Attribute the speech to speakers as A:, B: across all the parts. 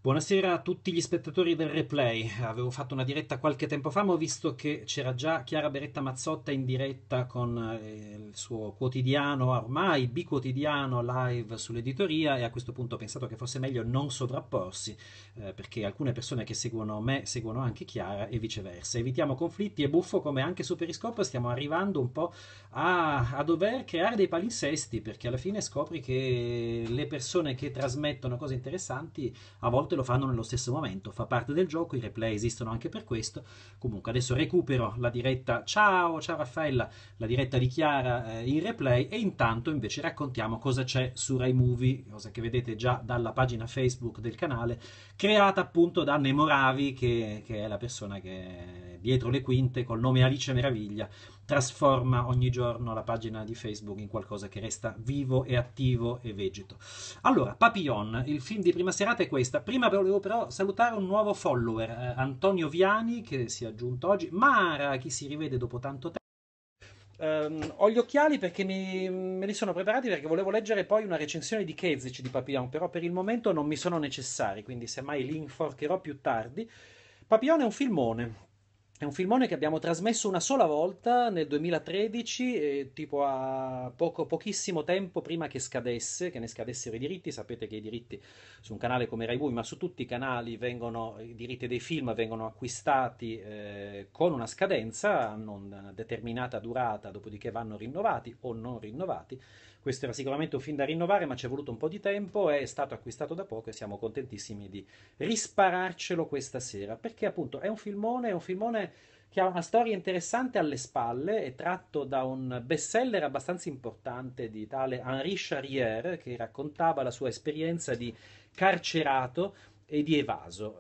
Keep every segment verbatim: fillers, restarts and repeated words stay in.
A: Buonasera a tutti gli spettatori del replay. Avevo fatto una diretta qualche tempo fa, ma ho visto che c'era già Chiara Beretta Mazzotta in diretta con eh, il suo quotidiano, ormai biquotidiano live sull'editoria, e a questo punto ho pensato che fosse meglio non sovrapporsi, eh, perché alcune persone che seguono me seguono anche Chiara e viceversa. Evitiamo conflitti. È buffo come anche su Periscope stiamo arrivando un po' a, a dover creare dei palinsesti, perché alla fine scopri che le persone che trasmettono cose interessanti a volte lo fanno nello stesso momento, fa parte del gioco, i replay esistono anche per questo. Comunque adesso recupero la diretta, ciao, ciao Raffaella, la diretta di Chiara eh, in replay, e intanto invece raccontiamo cosa c'è su Rai Movie, cosa che vedete già dalla pagina Facebook del canale, creata appunto da Nemoravi, che, che è la persona che dietro le quinte col nome Alice Meraviglia trasforma ogni giorno la pagina di Facebook in qualcosa che resta vivo e attivo e vegeto. Allora, Papillon, il film di prima serata è questa. Prima volevo però salutare un nuovo follower, eh, Antonio Viani, che si è aggiunto oggi. Mara, chi si rivede dopo tanto tempo. Ehm, ho gli occhiali perché mi- me li sono preparati perché volevo leggere poi una recensione di Kezic di Papillon, però per il momento non mi sono necessari, quindi semmai li inforcherò più tardi. Papillon è un filmone. È un filmone che abbiamo trasmesso una sola volta nel duemilatredici, eh, tipo a poco, pochissimo tempo prima che scadesse, che ne scadessero i diritti. Sapete che i diritti su un canale come Rai Movie, ma su tutti i canali, vengono, i diritti dei film vengono acquistati eh, con una scadenza, hanno una determinata durata, dopodiché vanno rinnovati o non rinnovati. Questo era sicuramente un film da rinnovare, ma ci è voluto un po' di tempo, è stato acquistato da poco e siamo contentissimi di rispararcelo questa sera, perché appunto è un filmone, è un filmone che ha una storia interessante alle spalle, è tratto da un bestseller abbastanza importante di tale Henri Charrière, che raccontava la sua esperienza di carcerato e di evaso.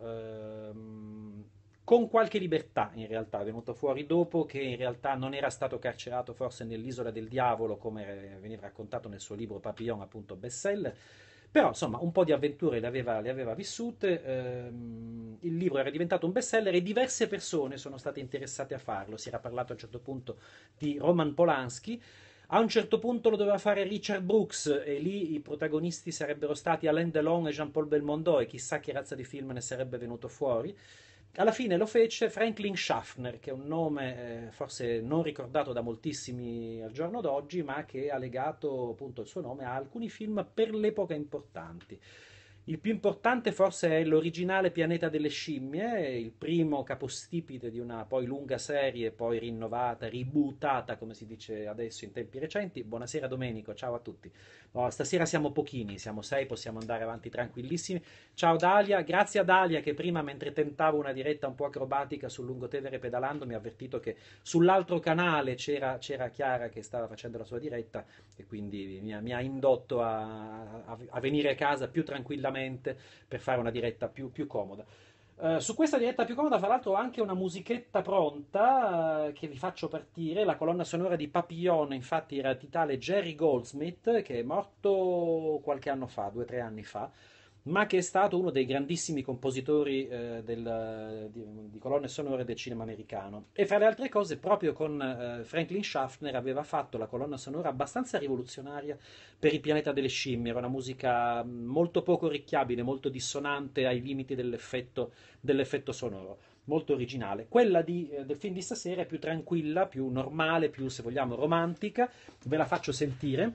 A: Ehm, con qualche libertà in realtà, è venuto fuori dopo che in realtà non era stato carcerato forse nell'Isola del Diavolo come veniva raccontato nel suo libro Papillon, appunto bestseller, però insomma un po' di avventure le aveva, le aveva vissute, ehm, il libro era diventato un bestseller e diverse persone sono state interessate a farlo. Si era parlato a un certo punto di Roman Polanski, a un certo punto lo doveva fare Richard Brooks e lì i protagonisti sarebbero stati Alain Delon e Jean-Paul Belmondo, e chissà che razza di film ne sarebbe venuto fuori. Alla fine lo fece Franklin Schaffner, che è un nome eh, forse non ricordato da moltissimi al giorno d'oggi, ma che ha legato appunto il suo nome a alcuni film per l'epoca importanti. Il più importante forse è l'originale Pianeta delle Scimmie, il primo capostipite di una poi lunga serie, poi rinnovata, ribootata, come si dice adesso in tempi recenti. Buonasera Domenico, ciao a tutti. No, stasera siamo pochini, siamo sei, possiamo andare avanti tranquillissimi. Ciao Dalia, grazie a Dalia che prima, mentre tentavo una diretta un po' acrobatica sul lungotevere pedalando, mi ha avvertito che sull'altro canale c'era, c'era Chiara che stava facendo la sua diretta, e quindi mi ha, mi ha indotto a, a- a venire a casa più tranquillamente per fare una diretta più, più comoda. Eh, su questa diretta più comoda, fra l'altro, ho anche una musichetta pronta eh, che vi faccio partire. La colonna sonora di Papillon, infatti, era di tale Jerry Goldsmith, che è morto qualche anno fa, due o tre anni fa, ma che è stato uno dei grandissimi compositori eh, del- di, di colonne sonore del cinema americano. E fra le altre cose, proprio con eh, Franklin Schaffner aveva fatto la colonna sonora abbastanza rivoluzionaria per Il pianeta delle scimmie. Era una musica mh, molto poco orecchiabile, molto dissonante ai limiti dell'effetto, dell'effetto sonoro. Molto originale. Quella di, eh, del film di stasera è più tranquilla, più normale, più, se vogliamo, romantica. Ve la faccio sentire,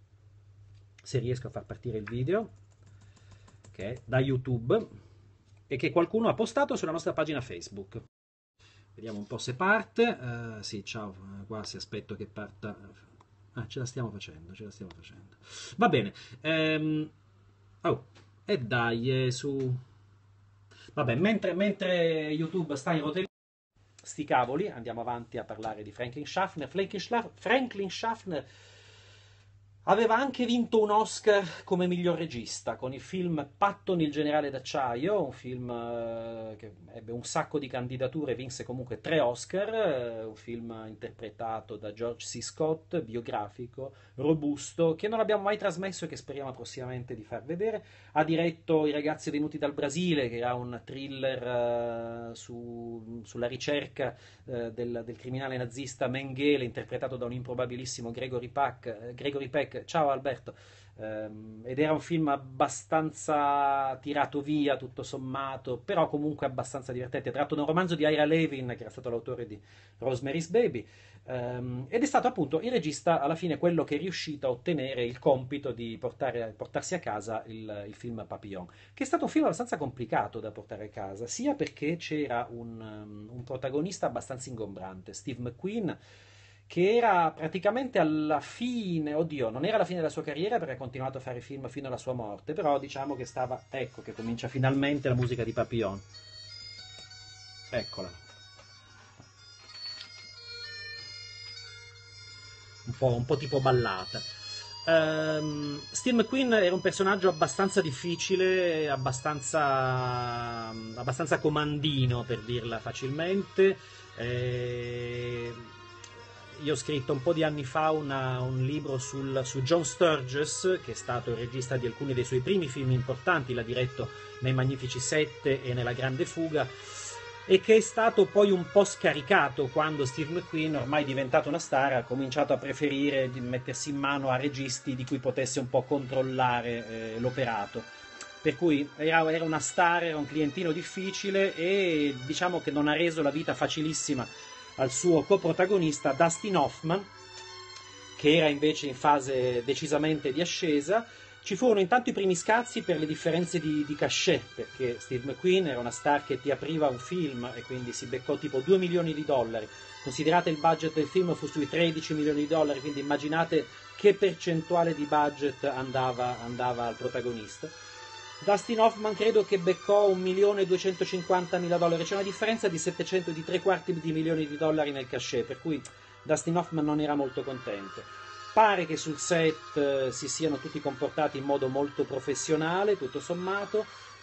A: se riesco a far partire il video, che è da YouTube e che qualcuno ha postato sulla nostra pagina Facebook. Vediamo un po' se parte. Eh, sì, ciao, eh, qua si aspetto che parta. Ah, ce la stiamo facendo, ce la stiamo facendo. Va bene. Ehm, oh, e dai, eh, su. Vabbè, mentre, mentre YouTube sta in rotazione, sti cavoli, andiamo avanti a parlare di Franklin Schaffner. Franklin Schaffner, Franklin Schaffner aveva anche vinto un Oscar come miglior regista con il film Patton il generale d'acciaio, un film eh, che ebbe un sacco di candidature, vinse comunque tre Oscar, eh, un film interpretato da George C. Scott, biografico, robusto, che non abbiamo mai trasmesso e che speriamo prossimamente di far vedere. Ha diretto I ragazzi venuti dal Brasile, che era un thriller eh, su- sulla ricerca eh, del, del criminale nazista Mengele, interpretato da un improbabilissimo Gregory Peck. eh, Gregory Peck. Ciao Alberto. ehm, ed era un film abbastanza tirato via, tutto sommato, però comunque abbastanza divertente, tratto da un romanzo di Ira Levin, che era stato l'autore di Rosemary's Baby. Ehm, ed è stato appunto il regista alla fine quello che è riuscito a ottenere il compito di portare- portarsi a casa il, il film Papillon, che è stato un film abbastanza complicato da portare a casa, sia perché c'era un, um, un protagonista abbastanza ingombrante, Steve McQueen, che era praticamente alla fine, oddio, non era la fine della sua carriera perché ha continuato a fare film fino alla sua morte, però diciamo che stava, ecco che comincia finalmente la musica di Papillon, eccola, un po', un po' tipo ballata. Um, Steve McQueen era un personaggio abbastanza difficile, abbastanza, abbastanza comandino per dirla facilmente. Eh, io ho scritto un po' di anni fa una- un libro sul- su John Sturges, che è stato il regista di alcuni dei suoi primi film importanti, l'ha diretto nei Magnifici Sette e nella Grande Fuga, e che è stato poi un po' scaricato quando Steve McQueen, ormai diventato una star, ha cominciato a preferire di mettersi in mano a registi di cui potesse un po' controllare eh, l'operato. Per cui era, era una star, era un clientino difficile e diciamo che non ha reso la vita facilissima al suo coprotagonista Dustin Hoffman, che era invece in fase decisamente di ascesa. Ci furono intanto i primi scazzi per le differenze di, di cachet, perché Steve McQueen era una star che ti apriva un film e quindi si beccò tipo due milioni di dollari. Considerate il budget del film fu sui tredici milioni di dollari, quindi immaginate che percentuale di budget andava, andava al protagonista. Dustin Hoffman credo che beccò un milione e duecentocinquantamila dollari, c'è una differenza di settecento, di tre quarti di milioni di dollari nel cachet, per cui Dustin Hoffman non era molto contento. Pare che sul set eh, si siano tutti comportati in modo molto professionale, tutto sommato,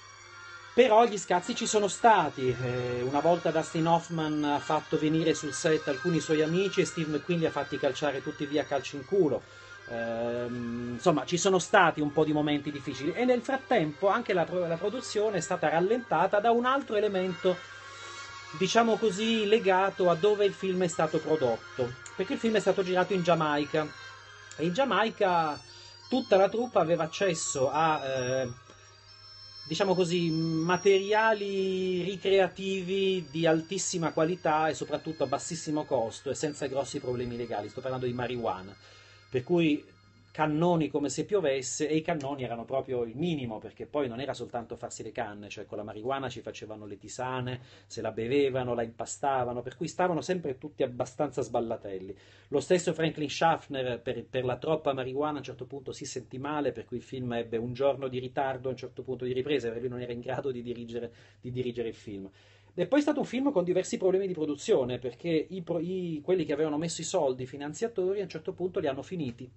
A: però gli scazzi ci sono stati. Eh, una volta Dustin Hoffman ha fatto venire sul set alcuni suoi amici e Steve McQueen li ha fatti calciare tutti via calci in culo. Ehm, insomma, ci sono stati un po' di momenti difficili e nel frattempo anche la, la produzione è stata rallentata da un altro elemento, diciamo così, legato a dove il film è stato prodotto, perché il film è stato girato in Giamaica e in Giamaica tutta la troupe aveva accesso a eh, diciamo così, materiali ricreativi di altissima qualità e soprattutto a bassissimo costo e senza grossi problemi legali. Sto parlando di marijuana. Per cui cannoni come se piovesse, e i cannoni erano proprio il minimo, perché poi non era soltanto farsi le canne, cioè con la marijuana ci facevano le tisane, se la bevevano, la impastavano, per cui stavano sempre tutti abbastanza sballatelli. Lo stesso Franklin Schaffner, per, per la troppa marijuana, a un certo punto si sentì male, per cui il film ebbe un giorno di ritardo a un certo punto di ripresa, perché lui non era in grado di dirigere, di dirigere il film. E poi è stato un film con diversi problemi di produzione, perché i, i, quelli che avevano messo i soldi, i finanziatori, a un certo punto li hanno finiti.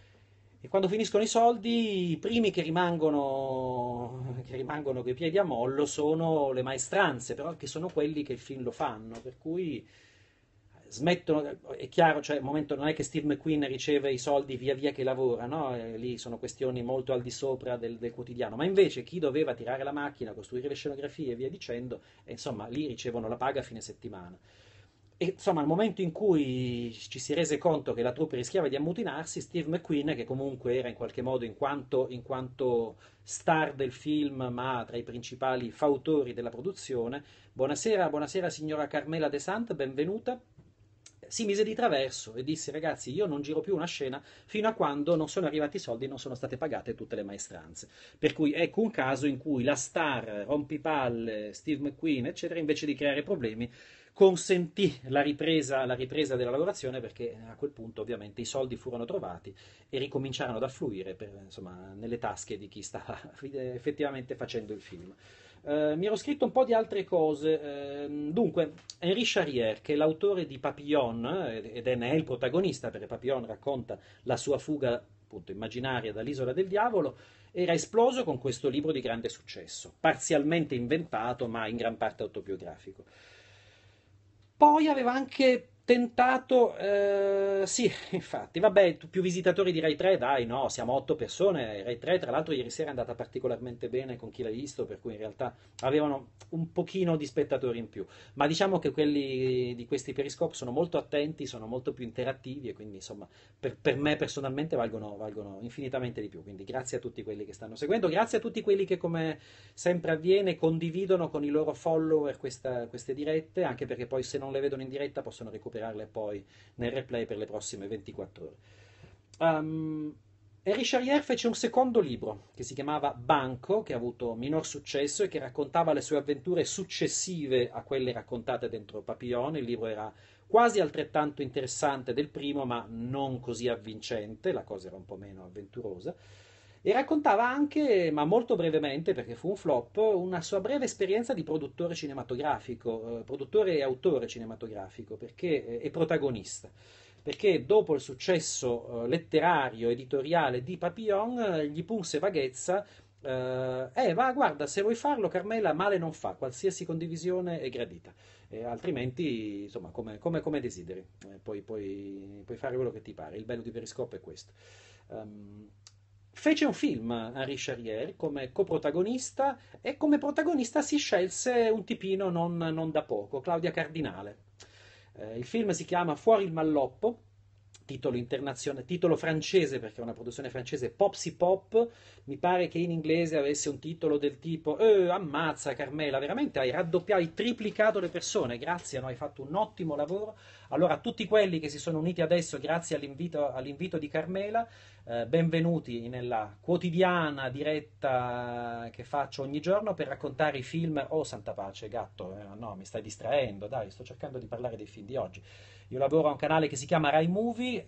A: E quando finiscono i soldi, i primi che rimangono, che rimangono coi piedi a mollo sono le maestranze, però che sono quelli che il film lo fanno, per cui smettono, è chiaro, cioè, al momento non è che Steve McQueen riceve i soldi via via che lavora, no? Eh, lì sono questioni molto al di sopra del, del quotidiano, ma invece chi doveva tirare la macchina, costruire le scenografie e via dicendo, eh, insomma, lì ricevono la paga a fine settimana. E insomma, al momento in cui ci si rese conto che la troupe rischiava di ammutinarsi, Steve McQueen, che comunque era in qualche modo in quanto, in quanto star del film, ma tra i principali fautori della produzione, buonasera, buonasera signora Carmela De Sant, benvenuta, si mise di traverso e disse: ragazzi, io non giro più una scena fino a quando non sono arrivati i soldi e non sono state pagate tutte le maestranze. Per cui ecco un caso in cui la star, rompipalle, Steve McQueen, eccetera, invece di creare problemi, consentì la ripresa, la ripresa della lavorazione, perché a quel punto ovviamente i soldi furono trovati e ricominciarono ad affluire per, insomma, nelle tasche di chi stava effettivamente facendo il film. Uh, mi ero scritto un po' di altre cose. Uh, dunque, Henri Charrière, che è l'autore di Papillon, eh, ed è ne è il protagonista, perché Papillon racconta la sua fuga appunto immaginaria dall'isola del diavolo, era esploso con questo libro di grande successo, parzialmente inventato, ma in gran parte autobiografico. Poi aveva anche tentato, eh, sì, infatti, vabbè, più visitatori di Rai tre, dai, no, siamo otto persone, Rai tre tra l'altro ieri sera è andata particolarmente bene con chi l'ha visto, per cui in realtà avevano un pochino di spettatori in più, ma diciamo che quelli di questi Periscope sono molto attenti, sono molto più interattivi e quindi insomma per, per me personalmente valgono, valgono infinitamente di più, quindi grazie a tutti quelli che stanno seguendo, grazie a tutti quelli che come sempre avviene condividono con i loro follower questa- queste dirette, anche perché poi se non le vedono in diretta possono recuperarle poi nel replay per le prossime ventiquattro ore. Um, Henri Charrière fece un secondo libro che si chiamava Banco, che ha avuto minor successo e che raccontava le sue avventure successive a quelle raccontate dentro Papillon. Il libro era quasi altrettanto interessante del primo, ma non così avvincente, la cosa era un po' meno avventurosa. E raccontava anche, ma molto brevemente, perché fu un flop, una sua breve esperienza di produttore cinematografico, eh, produttore e autore cinematografico, perché, eh, e protagonista. Perché dopo il successo eh, letterario, editoriale di Papillon, eh, gli punse vaghezza. Eh, eh, va, guarda, se vuoi farlo, Carmela, male non fa, qualsiasi condivisione è gradita. Eh, altrimenti, insomma, come, come- come desideri. Eh, puoi, puoi- puoi fare quello che ti pare. Il bello di Periscope è questo. Ehm, Fece un film Henri Charrière come coprotagonista e come protagonista si scelse un tipino non, non da poco, Claudia Cardinale. Eh, il film si chiama Fuori il malloppo, titolo internazionale, titolo francese perché è una produzione francese, Popsy Pop. Mi pare che in inglese avesse un titolo del tipo eh, ammazza Carmela, veramente hai raddoppiato, hai triplicato le persone, grazie, no? Hai fatto un ottimo lavoro. Allora, a tutti quelli che si sono uniti adesso grazie all'invito, all'invito di Carmela, eh, benvenuti nella quotidiana diretta che faccio ogni giorno per raccontare i film. Oh, santa pace, gatto, eh, no, mi stai distraendo, dai, sto cercando di parlare dei film di oggi. Io lavoro a un canale che si chiama Rai Movie,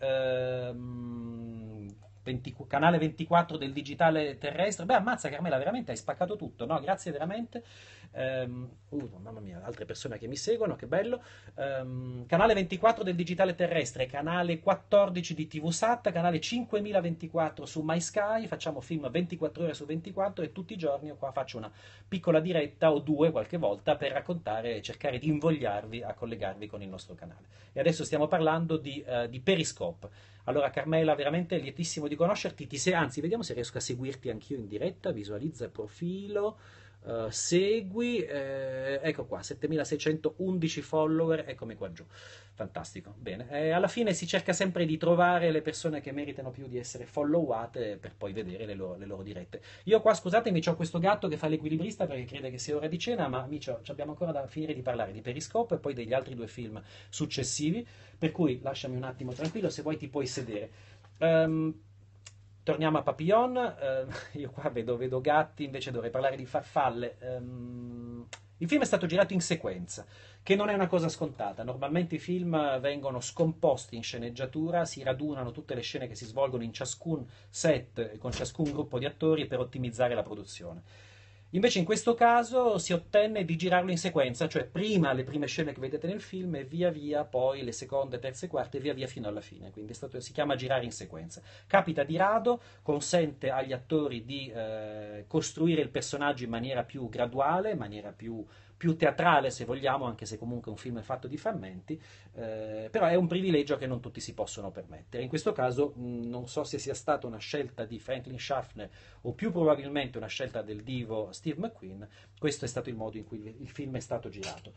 A: ehm, venti canale ventiquattro del digitale terrestre. Beh, ammazza Carmela, veramente hai spaccato tutto, no? Grazie veramente. Ehm, uh, mamma mia, altre persone che mi seguono, che bello. Ehm, canale ventiquattro del digitale terrestre, canale quattordici di T V Sat, canale cinquemilaventiquattro su MySky. Facciamo film ventiquattro ore su ventiquattro e tutti i giorni io qua faccio una piccola diretta o due qualche volta per raccontare e cercare di invogliarvi a collegarvi con il nostro canale. E adesso stiamo parlando di, eh, di Periscope. Allora, Carmela, veramente lietissimo di conoscerti. Ti se- anzi, vediamo se riesco a seguirti anch'io in diretta. Visualizza il profilo. eh, segui. eh, ecco qua, settemilaseicentoundici follower. Eccomi qua giù. Fantastico. Bene. Eh, alla fine si cerca sempre di trovare le persone che meritano più di essere followate per poi vedere le loro, le loro dirette. Io qua, scusatemi, c'ho questo gatto che fa l'equilibrista perché crede che sia ora di cena, ma amici, ci abbiamo ancora da finire di parlare di Periscope e poi degli altri due film successivi, per cui lasciami un attimo tranquillo, se vuoi ti puoi sedere. Ehm, torniamo a Papillon, eh, io qua vedo, vedo gatti, invece dovrei parlare di farfalle. Ehm, il film è stato girato in sequenza, che non è una cosa scontata. Normalmente i film vengono scomposti in sceneggiatura, si radunano tutte le scene che si svolgono in ciascun set con ciascun gruppo di attori per ottimizzare la produzione. Invece in questo caso si ottenne di girarlo in sequenza, cioè prima le prime scene che vedete nel film e via via poi le seconde, terze e quarte e via via fino alla fine, quindi è stato, si chiama girare in sequenza. Capita di rado, consente agli attori di eh, costruire il personaggio in maniera più graduale, in maniera più, più teatrale se vogliamo, anche se comunque un film è fatto di frammenti, eh, però è un privilegio che non tutti si possono permettere. In questo caso mh, non so se sia stata una scelta di Franklin Schaffner o più probabilmente una scelta del divo Steve McQueen. Questo è stato il modo in cui il film è stato girato.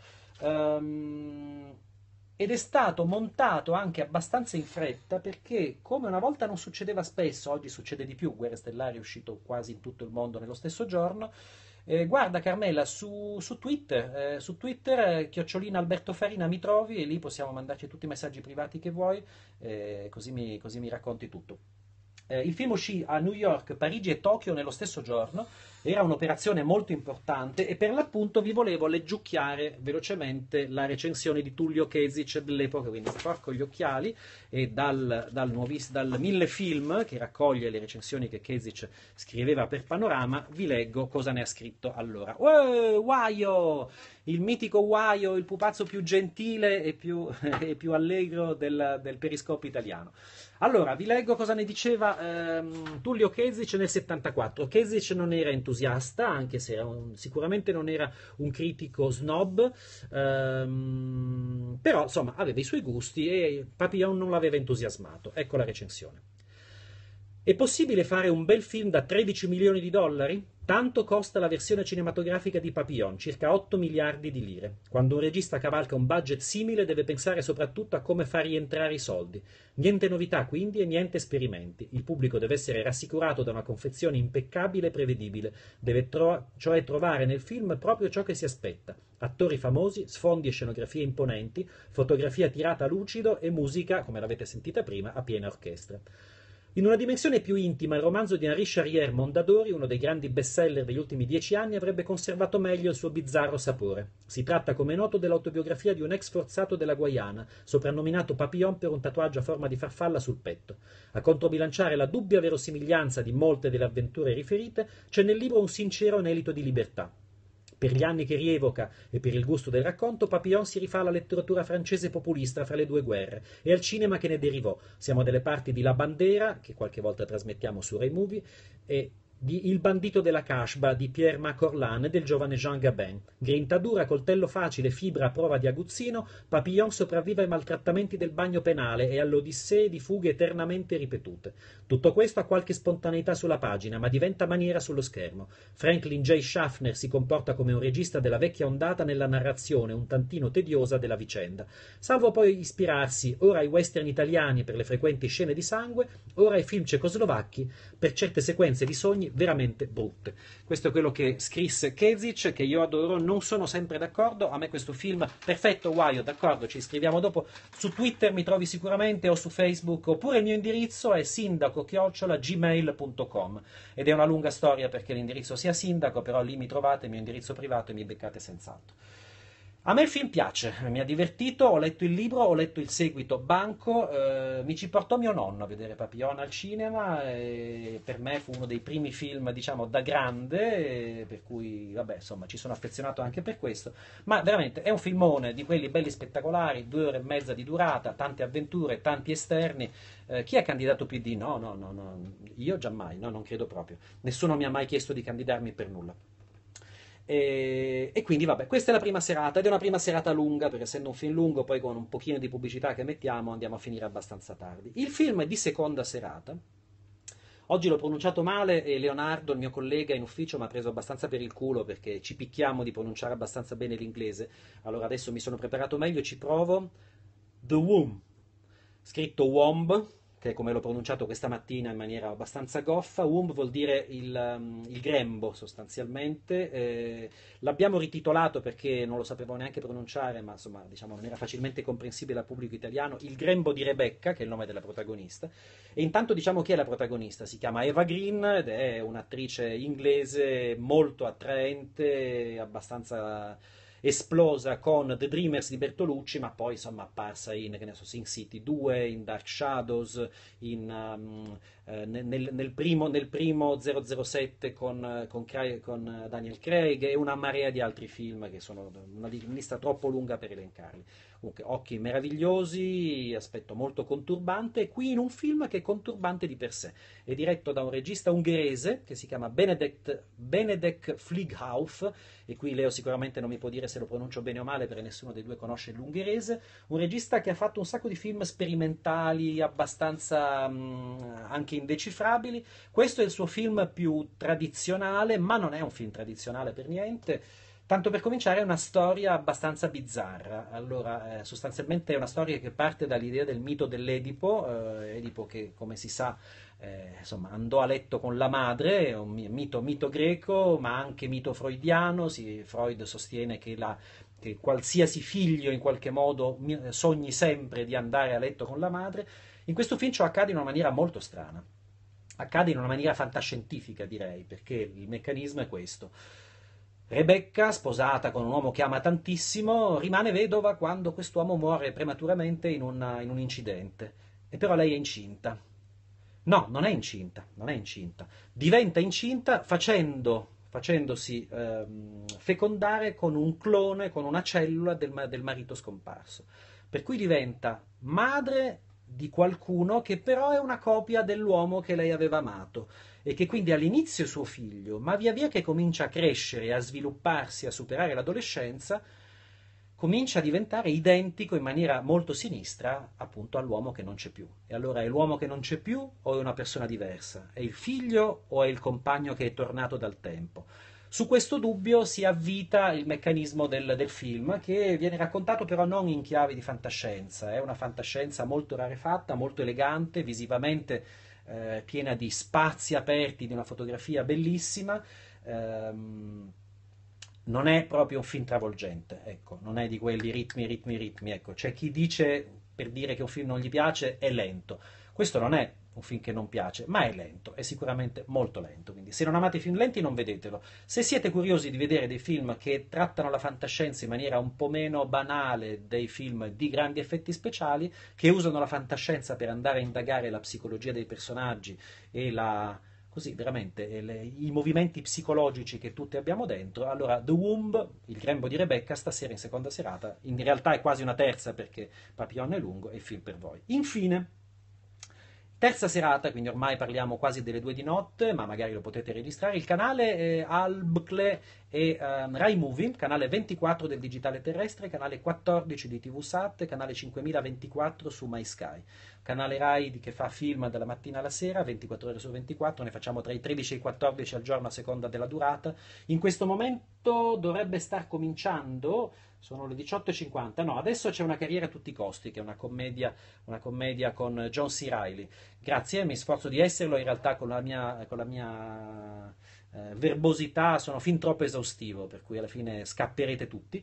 A: Um, ed è stato montato anche abbastanza in fretta perché, come una volta non succedeva spesso, oggi succede di più, Guerre Stellari è uscito quasi in tutto il mondo nello stesso giorno. Eh, guarda Carmela, su, su Twitter, eh, su Twitter, eh, chiocciolina Alberto Farina mi trovi e lì possiamo mandarci tutti i messaggi privati che vuoi, eh, così, mi, così mi racconti tutto. Eh, il film uscì a New York, Parigi e Tokyo nello stesso giorno, era un'operazione molto importante e per l'appunto vi volevo leggiucchiare velocemente la recensione di Tullio Kezic dell'epoca, quindi sporco gli occhiali e dal, dal, nuovis, dal Mille Film, che raccoglie le recensioni che Kezic scriveva per Panorama, vi leggo cosa ne ha scritto allora. Uè, Waio! Il mitico Waio, il pupazzo più gentile e più, e più allegro del, del periscopio italiano. Allora, vi leggo cosa ne diceva ehm, Tullio Kezic nel settantaquattro. Kezic non era entusiasta entusiasta, anche se era un, sicuramente non era un critico snob, ehm, però insomma aveva i suoi gusti e Papillon non l'aveva entusiasmato. Ecco la recensione. È possibile fare un bel film da tredici milioni di dollari? Tanto costa la versione cinematografica di Papillon, circa otto miliardi di lire. Quando un regista cavalca un budget simile deve pensare soprattutto a come far rientrare i soldi. Niente novità quindi e niente esperimenti. Il pubblico deve essere rassicurato da una confezione impeccabile e prevedibile. Deve tro- cioè trovare nel film proprio ciò che si aspetta. Attori famosi, sfondi e scenografie imponenti, fotografia tirata a lucido e musica, come l'avete sentita prima, a piena orchestra. In una dimensione più intima, il romanzo di Henri Charrière Mondadori, uno dei grandi bestseller degli ultimi dieci anni, avrebbe conservato meglio il suo bizzarro sapore. Si tratta, come noto, dell'autobiografia di un ex forzato della Guayana, soprannominato Papillon per un tatuaggio a forma di farfalla sul petto. A controbilanciare la dubbia verosimiglianza di molte delle avventure riferite, c'è nel libro un sincero anelito di libertà. Per gli anni che rievoca e per il gusto del racconto, Papillon si rifà alla letteratura francese populista fra le due guerre e al cinema che ne derivò. Siamo delle parti di La Bandera, che qualche volta trasmettiamo su Rai Movie, e di Il bandito della Casbah di Pierre Macorlan e del giovane Jean Gabin. Grinta dura, coltello facile, fibra a prova di aguzzino, Papillon sopravvive ai maltrattamenti del bagno penale e alle odissee di fughe eternamente ripetute. Tutto questo ha qualche spontaneità sulla pagina, ma diventa maniera sullo schermo. Franklin J. Schaffner si comporta come un regista della vecchia ondata nella narrazione un tantino tediosa della vicenda, salvo poi ispirarsi ora ai western italiani per le frequenti scene di sangue, ora ai film cecoslovacchi per certe sequenze di sogni veramente brutte. Questo è quello che scrisse Kezic, che io adoro. Non sono sempre d'accordo, a me questo film perfetto, guaio, d'accordo, ci scriviamo dopo. Su Twitter mi trovi sicuramente, o su Facebook, oppure il mio indirizzo è sindaco chiocciola gmail punto com ed è una lunga storia perché l'indirizzo sia sindaco, però lì mi trovate il mio indirizzo privato e mi beccate senz'altro. A me il film piace, mi ha divertito, ho letto il libro, ho letto il seguito Banco, eh, mi ci portò mio nonno a vedere Papillon al cinema e per me fu uno dei primi film, diciamo, da grande, e per cui, vabbè, insomma, ci sono affezionato anche per questo, ma veramente è un filmone di quelli belli spettacolari, due ore e mezza di durata, tante avventure, tanti esterni. Eh, chi è candidato P D? No, no, no, no, io giammai, no, non credo proprio. Nessuno mi ha mai chiesto di candidarmi per nulla. E, e quindi vabbè, questa è la prima serata ed è una prima serata lunga perché essendo un film lungo poi con un pochino di pubblicità che mettiamo andiamo a finire abbastanza tardi. Il film è di seconda serata. Oggi l'ho pronunciato male e Leonardo, il mio collega in ufficio, mi ha preso abbastanza per il culo perché ci picchiamo di pronunciare abbastanza bene l'inglese. Allora adesso mi sono preparato meglio e ci provo. The Womb, scritto Womb, che è come l'ho pronunciato questa mattina in maniera abbastanza goffa. Womb vuol dire il, um, il grembo sostanzialmente. Eh, l'abbiamo rititolato perché non lo sapevo neanche pronunciare, ma insomma diciamo non era facilmente comprensibile al pubblico italiano. Il grembo di Rebecca, che è il nome della protagonista. E intanto diciamo chi è la protagonista. Si chiama Eva Green ed è un'attrice inglese molto attraente, abbastanza esplosa con The Dreamers di Bertolucci, ma poi insomma apparsa in, che ne so, Sin City due, in Dark Shadows, in, um, eh, nel, nel, primo, nel primo zero zero sette con, con, con Daniel Craig e una marea di altri film che sono una lista troppo lunga per elencarli. Comunque, occhi meravigliosi, aspetto molto conturbante, qui in un film che è conturbante di per sé. È diretto da un regista ungherese che si chiama Benedek, Benedek Flieghauf, e qui Leo sicuramente non mi può dire se lo pronuncio bene o male perché nessuno dei due conosce l'ungherese. Un regista che ha fatto un sacco di film sperimentali, abbastanza mh, anche indecifrabili. Questo è il suo film più tradizionale, ma non è un film tradizionale per niente. Tanto per cominciare è una storia abbastanza bizzarra. Allora, eh, sostanzialmente è una storia che parte dall'idea del mito dell'Edipo, eh, Edipo che come si sa eh, insomma, andò a letto con la madre, è un mito, mito greco ma anche mito freudiano. Si, Freud sostiene che, la, che qualsiasi figlio in qualche modo sogni sempre di andare a letto con la madre. In questo film ciò accade in una maniera molto strana, accade in una maniera fantascientifica direi, perché il meccanismo è questo. Rebecca, sposata con un uomo che ama tantissimo, rimane vedova quando quest'uomo muore prematuramente in, una, in un incidente. E però lei è incinta. No, non è incinta, non è incinta. Diventa incinta facendo, facendosi ehm, fecondare con un clone, con una cellula del, del marito scomparso. Per cui diventa madre di qualcuno che però è una copia dell'uomo che lei aveva amato e che quindi all'inizio è suo figlio, ma via via che comincia a crescere, a svilupparsi, a superare l'adolescenza, comincia a diventare identico in maniera molto sinistra appunto all'uomo che non c'è più. E allora è l'uomo che non c'è più o è una persona diversa? È il figlio o è il compagno che è tornato dal tempo? Su questo dubbio si avvita il meccanismo del, del film, che viene raccontato però non in chiave di fantascienza, è una fantascienza molto rarefatta, molto elegante, visivamente eh, piena di spazi aperti, di una fotografia bellissima. Ehm, non è proprio un film travolgente, ecco, non è di quelli ritmi, ritmi, ritmi, ecco. C'è chi dice, per dire che un film non gli piace, è lento. Questo non è un film che non piace, ma è lento, è sicuramente molto lento. Quindi se non amate i film lenti non vedetelo. Se siete curiosi di vedere dei film che trattano la fantascienza in maniera un po' meno banale dei film di grandi effetti speciali, che usano la fantascienza per andare a indagare la psicologia dei personaggi e la così veramente le, i movimenti psicologici che tutti abbiamo dentro. Allora The Womb, il grembo di Rebecca, stasera in seconda serata, in realtà è quasi una terza perché Papillon è lungo e il film per voi. Infine, terza serata, quindi ormai parliamo quasi delle due di notte, ma magari lo potete registrare, il canale eh, Alble e um, Rai Movie, canale ventiquattro del digitale terrestre, canale quattordici di T V Sat, canale cinquemilaventiquattro su MySky. Canale Rai che fa film dalla mattina alla sera, ventiquattro ore su ventiquattro, ne facciamo tra i tredici e i quattordici al giorno a seconda della durata. In questo momento dovrebbe star cominciando, sono le diciotto e cinquanta, no, adesso c'è Una carriera a tutti i costi, che è una commedia, una commedia con John C. Reilly. Grazie, mi sforzo di esserlo, in realtà con la mia, con la mia eh, verbosità sono fin troppo esaustivo, per cui alla fine scapperete tutti.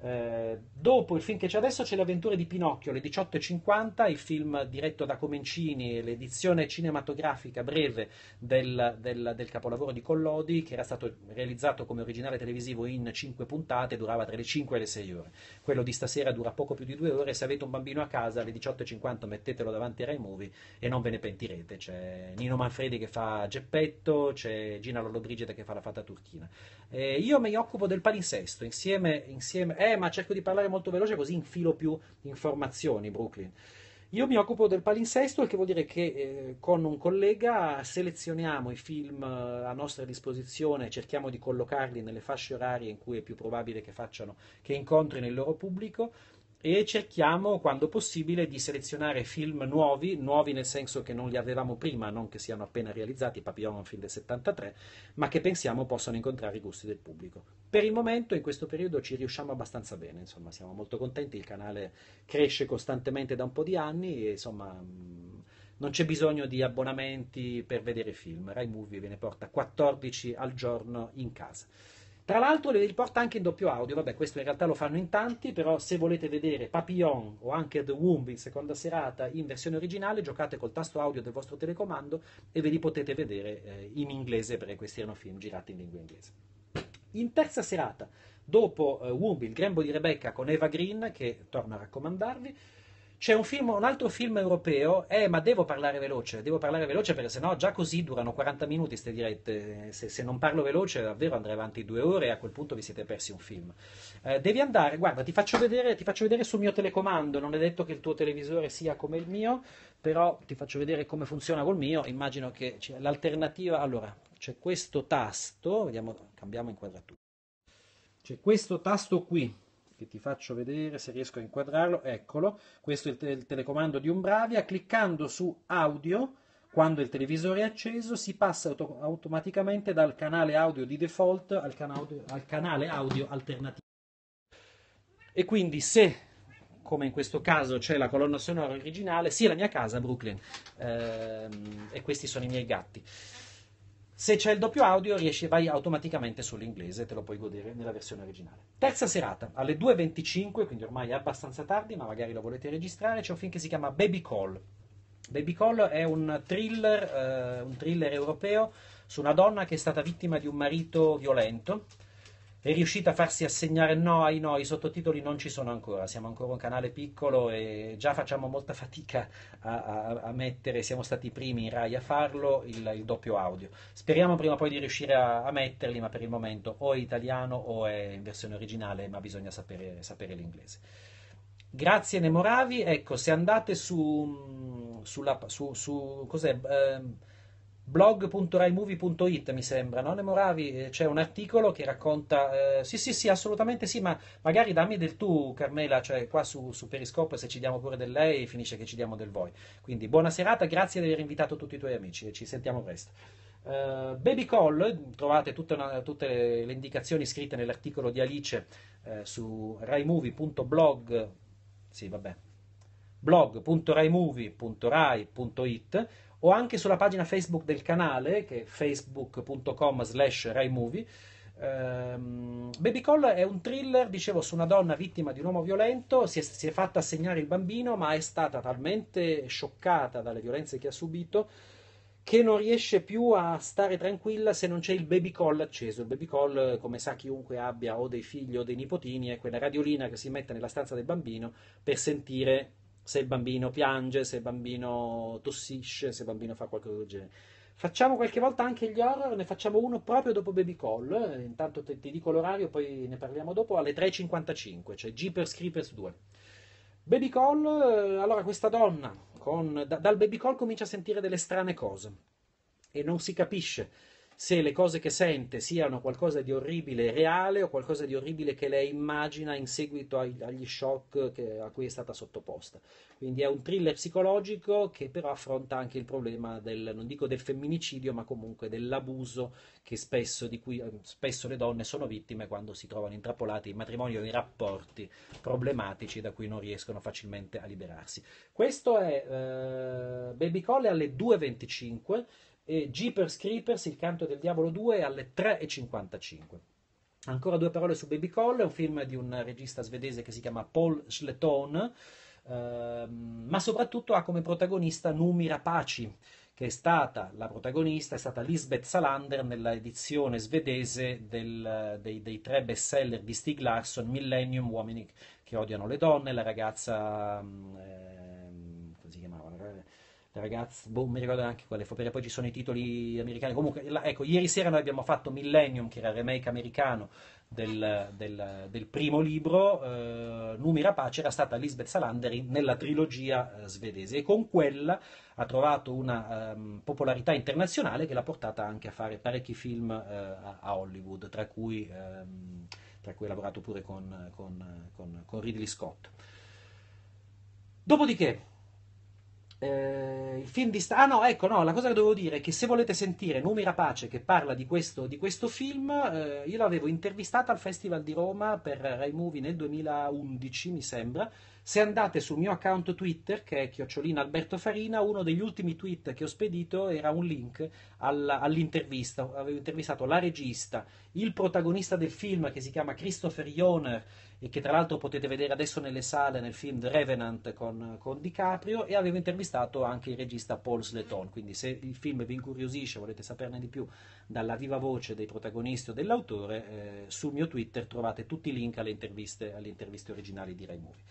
A: Eh, dopo il film che c'è adesso c'è Le avventure di Pinocchio, alle diciotto e cinquanta, il film diretto da Comencini, l'edizione cinematografica breve del, del, del capolavoro di Collodi, che era stato realizzato come originale televisivo in cinque puntate, durava tra le cinque e le sei ore. Quello di stasera dura poco più di due ore, se avete un bambino a casa alle diciotto e cinquanta mettetelo davanti a Rai Movie e non ve ne pentirete. C'è Nino Manfredi che fa Geppetto, c'è Gina Lollobrigida che fa la fata turchina. Eh, io mi occupo del palinsesto insieme, insieme eh ma cerco di parlare molto veloce così infilo più informazioni, Brooklyn. Io mi occupo del palinsesto, il che vuol dire che eh, con un collega selezioniamo i film eh, a nostra disposizione, cerchiamo di collocarli nelle fasce orarie in cui è più probabile che facciano, che incontrino il loro pubblico, e cerchiamo, quando possibile, di selezionare film nuovi, nuovi nel senso che non li avevamo prima, non che siano appena realizzati, Papillon è un film del settantatré, ma che pensiamo possano incontrare i gusti del pubblico. Per il momento, in questo periodo, ci riusciamo abbastanza bene, insomma, siamo molto contenti, il canale cresce costantemente da un po' di anni e, insomma, mh, non c'è bisogno di abbonamenti per vedere film. Rai Movie ve ne porta quattordici al giorno in casa. Tra l'altro li riporta anche in doppio audio, vabbè questo in realtà lo fanno in tanti, però se volete vedere Papillon o anche The Womb in seconda serata in versione originale, giocate col tasto audio del vostro telecomando e ve li potete vedere eh, in inglese, perché questi erano film girati in lingua inglese. In terza serata, dopo eh, Womb, il grembo di Rebecca con Eva Green, che torno a raccomandarvi, c'è un, film, un altro film europeo, eh, ma devo parlare veloce, devo parlare veloce perché sennò già così durano quaranta minuti ste dirette, se, se non parlo veloce davvero andrei avanti due ore e a quel punto vi siete persi un film. Eh, devi andare, guarda, ti faccio, vedere, ti faccio vedere sul mio telecomando, non è detto che il tuo televisore sia come il mio, però ti faccio vedere come funziona col mio, immagino che c'è l'alternativa, allora, c'è questo tasto, vediamo, cambiamo inquadratura, c'è questo tasto qui, che ti faccio vedere se riesco a inquadrarlo, eccolo, questo è il, te- il telecomando di Umbravia, cliccando su audio, quando il televisore è acceso, si passa auto- automaticamente dal canale audio di default al, cana- al canale audio alternativo. E quindi se, come in questo caso, c'è la colonna sonora originale, sì, è la mia casa, Brooklyn, ehm, e questi sono i miei gatti. Se c'è il doppio audio riesci, vai automaticamente sull'inglese, te lo puoi godere nella versione originale. Terza serata, alle due e venticinque, quindi ormai è abbastanza tardi, ma magari lo volete registrare, c'è un film che si chiama Baby Call. Baby Call è un thriller, eh, un thriller europeo su una donna che è stata vittima di un marito violento, è riuscita a farsi assegnare no ai no, i sottotitoli non ci sono ancora, siamo ancora un canale piccolo e già facciamo molta fatica a, a, a mettere, siamo stati i primi in Rai a farlo, il, il doppio audio. Speriamo prima o poi di riuscire a, a metterli, ma per il momento o è italiano o è in versione originale, ma bisogna sapere, sapere l'inglese. Grazie Nemoravi, ecco, se andate su, sulla, su, su cos'è, ehm, blog punto rai movie punto it mi sembra, no Nemoravi? Eh, C'è un articolo che racconta, eh, sì sì sì, assolutamente sì, ma magari dammi del tu Carmela, cioè qua su, su Periscope se ci diamo pure del lei finisce che ci diamo del voi. Quindi buona serata, grazie di aver invitato tutti i tuoi amici e ci sentiamo presto. Uh, Baby Call, trovate tutte, una, tutte le, le indicazioni scritte nell'articolo di Alice eh, su raimovie punto blog, sì vabbè, blog punto raimovie punto rai punto it o anche sulla pagina Facebook del canale che è facebook punto com slash raimovie. Um, Baby Call è un thriller, dicevo, su una donna vittima di un uomo violento, si è, si è fatta assegnare il bambino ma è stata talmente scioccata dalle violenze che ha subito che non riesce più a stare tranquilla se non c'è il baby call acceso. Il baby call, come sa chiunque abbia o dei figli o dei nipotini, è quella radiolina che si mette nella stanza del bambino per sentire se il bambino piange, se il bambino tossisce, se il bambino fa qualcosa del genere. Facciamo qualche volta anche gli horror, ne facciamo uno proprio dopo Baby Call, intanto ti, ti dico l'orario, poi ne parliamo dopo, alle tre e cinquantacinque, cioè Jeepers Creepers due. Baby Call, eh, allora questa donna con, da, dal Baby Call comincia a sentire delle strane cose e non si capisce se le cose che sente siano qualcosa di orribile reale o qualcosa di orribile che lei immagina in seguito ai, agli shock che, a cui è stata sottoposta. Quindi è un thriller psicologico che però affronta anche il problema del, non dico del femminicidio, ma comunque dell'abuso che spesso, di cui spesso le donne sono vittime quando si trovano intrappolate in matrimoni o in rapporti problematici da cui non riescono facilmente a liberarsi. Questo è eh, Baby Call alle due e venticinque e Jeepers Creepers, Il canto del diavolo due alle tre e cinquantacinque. Ancora due parole su Baby Call, è un film di un regista svedese che si chiama Paul Schleton, ehm, ma soprattutto ha come protagonista Noomi Rapace, che è stata la protagonista, è stata Lisbeth Salander nella edizione svedese del, dei, dei tre bestseller di Stieg Larsson, Millennium, Uomini che odiano le donne, la ragazza... ehm, come si chiamava? La ragazza, boh, mi ricordo anche quale fu, perché poi ci sono i titoli americani. Comunque, la, ecco, ieri sera noi abbiamo fatto Millennium, che era il remake americano del, del, del primo libro. eh, Noomi Rapace era stata Lisbeth Salander nella trilogia eh, svedese e con quella ha trovato una um, popolarità internazionale che l'ha portata anche a fare parecchi film uh, a, a Hollywood, tra cui, um, tra cui ha lavorato pure con, con, con, con Ridley Scott. Dopodiché, eh, il film di... Sta- ah no, ecco, no, la cosa che dovevo dire è che se volete sentire Noomi Rapace che parla di questo, di questo film, eh, io l'avevo intervistata al Festival di Roma per Rai Movie nel duemilaundici, mi sembra. Se andate sul mio account Twitter, che è chiocciolina Alberto Farina, uno degli ultimi tweet che ho spedito era un link alla- all'intervista. Avevo intervistato la regista, il protagonista del film che si chiama Christopher Joner e che tra l'altro potete vedere adesso nelle sale nel film The Revenant con, con DiCaprio, e avevo intervistato anche il regista Paul Sleton. Quindi se il film vi incuriosisce, volete saperne di più dalla viva voce dei protagonisti o dell'autore, eh, sul mio Twitter trovate tutti i link alle interviste, alle interviste originali di Rai Movie.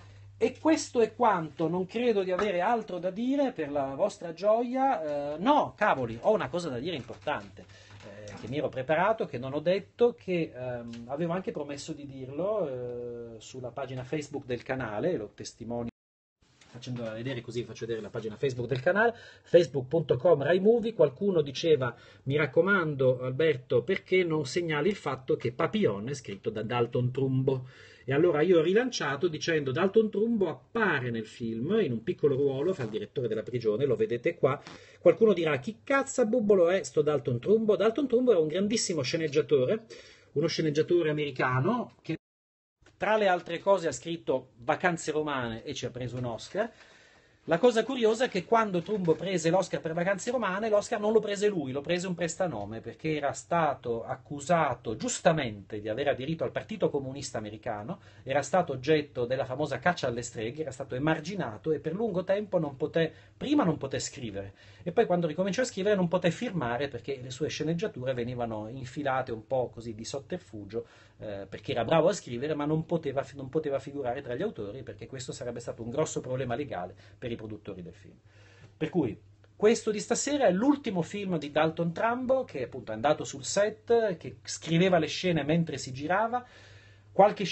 A: E questo è quanto, non credo di avere altro da dire per la vostra gioia. Eh, no, cavoli, ho una cosa da dire importante, eh, che mi ero preparato, che non ho detto, che ehm, avevo anche promesso di dirlo eh, sulla pagina Facebook del canale, lo testimonio facendo vedere, così vi faccio vedere la pagina Facebook del canale, facebook punto com raimovie. Qualcuno diceva, mi raccomando Alberto, perché non segnali il fatto che Papillon è scritto da Dalton Trumbo? E allora io ho rilanciato dicendo Dalton Trumbo appare nel film in un piccolo ruolo, fa il direttore della prigione, lo vedete qua. Qualcuno dirà, chi cazzo bubbolo è sto Dalton Trumbo? Dalton Trumbo è un grandissimo sceneggiatore, uno sceneggiatore americano che tra le altre cose ha scritto Vacanze romane e ci ha preso un Oscar. La cosa curiosa è che quando Trumbo prese l'Oscar per Vacanze romane, l'Oscar non lo prese lui, lo prese un prestanome, perché era stato accusato giustamente di aver aderito al Partito Comunista Americano, era stato oggetto della famosa caccia alle streghe, era stato emarginato e per lungo tempo non poté, prima non poté scrivere, e poi quando ricominciò a scrivere non poté firmare perché le sue sceneggiature venivano infilate un po' così di sotterfugio, eh, perché era bravo a scrivere ma non poteva, non poteva figurare tra gli autori, perché questo sarebbe stato un grosso problema legale per i produttori del film. Per cui questo di stasera è l'ultimo film di Dalton Trumbo, che appunto è andato sul set, che scriveva le scene mentre si girava. Qualche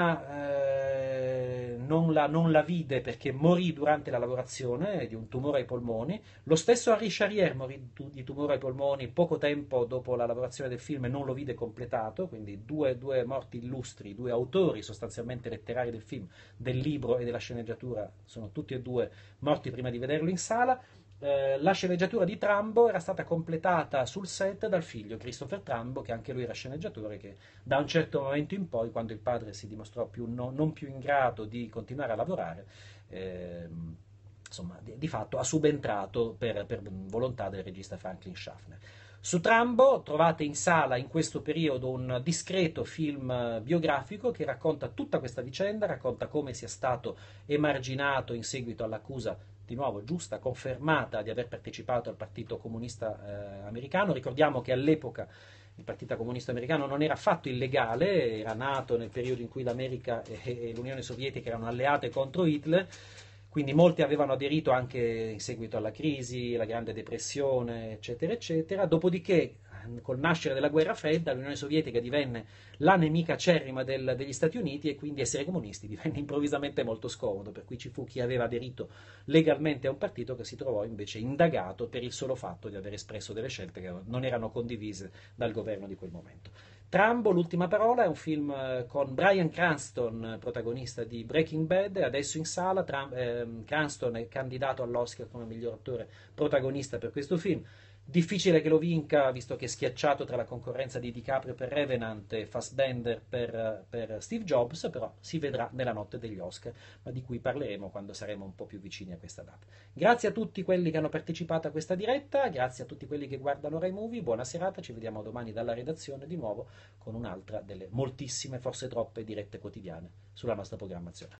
A: scena eh, non la, non la vide perché morì durante la lavorazione di un tumore ai polmoni. Lo stesso Henri Charrière morì di tumore ai polmoni poco tempo dopo la lavorazione del film e non lo vide completato, quindi due, due morti illustri, due autori sostanzialmente letterari del film, del libro e della sceneggiatura, sono tutti e due morti prima di vederlo in sala. Eh, la sceneggiatura di Trumbo era stata completata sul set dal figlio Christopher Trumbo, che anche lui era sceneggiatore, che da un certo momento in poi, quando il padre si dimostrò più no, non più in grado di continuare a lavorare, eh, insomma, di, di, fatto ha subentrato per, per volontà del regista Franklin Schaffner. Su Trumbo trovate in sala in questo periodo un discreto film biografico che racconta tutta questa vicenda, racconta come sia stato emarginato in seguito all'accusa, di nuovo giusta, confermata di aver partecipato al Partito Comunista eh, Americano. Ricordiamo che all'epoca il Partito Comunista Americano non era affatto illegale, era nato nel periodo in cui l'America e, e l'Unione Sovietica erano alleate contro Hitler, quindi molti avevano aderito anche in seguito alla crisi, la Grande Depressione, eccetera, eccetera. Dopodiché, col nascere della guerra fredda, l'Unione Sovietica divenne la nemica acerrima del, degli Stati Uniti e quindi essere comunisti divenne improvvisamente molto scomodo, per cui ci fu chi aveva aderito legalmente a un partito che si trovò invece indagato per il solo fatto di aver espresso delle scelte che non erano condivise dal governo di quel momento. Trumbo, l'ultima parola, è un film con Bryan Cranston, protagonista di Breaking Bad, adesso in sala. Trump, eh, Cranston è candidato all'Oscar come miglior attore protagonista per questo film. Difficile che lo vinca, visto che è schiacciato tra la concorrenza di DiCaprio per Revenant e Fassbender per, per Steve Jobs, però si vedrà nella notte degli Oscar, ma di cui parleremo quando saremo un po' più vicini a questa data. Grazie a tutti quelli che hanno partecipato a questa diretta, grazie a tutti quelli che guardano Rai Movie, buona serata, ci vediamo domani dalla redazione di nuovo con un'altra delle moltissime, forse troppe, dirette quotidiane sulla nostra programmazione.